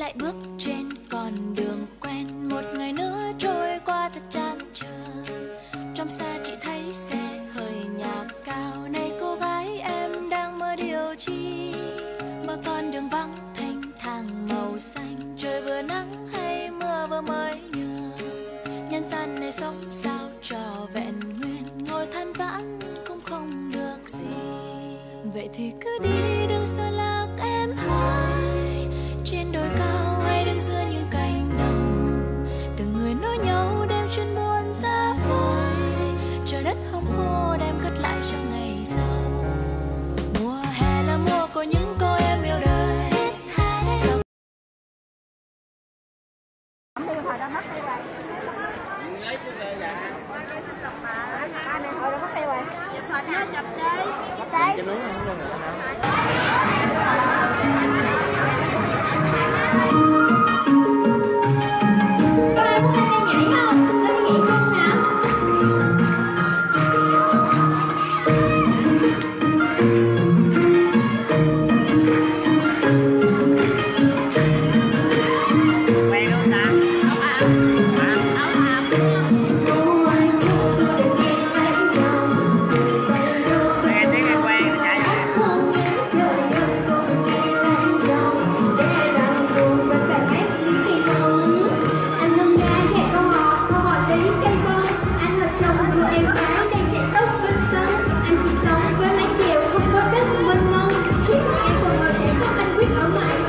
lại bước trên con đường quen. Một ngày nữa trôi qua thật chán chường. Trong xa chị thấy xe hơi nhà cao. Này cô gái em đang mơ điều chi? Mơ con đường vắng thanh thang màu xanh. Trời vừa nắng hay mưa vừa mới nhường. Nhân gian này sống sao cho vẹn nguyên. Ngồi than vãn cũng không được gì. Vậy thì cứ đi đừng sợ lạc em hỡi. Trên đồi cao hay đứng giữa những cánh đồng. Từng người nối nhau đêm chuyên buồn xa vời. Trời đất hông khô đem cất lại cho ngày sau. Mùa hè là mùa của những cô em yêu đời. Đi hồi đó mất đi rồi. Lấy cái về dạ. Ba này hồi đó mất đi rồi. Chụp hình á, chụp đi. Chụp đây. Cho đúng không luôn hả? Anh chỉ sống với mấy chiều không có đất mênh mông. Chỉ có em còn ngồi chỉ có anh quyết ở ngoài.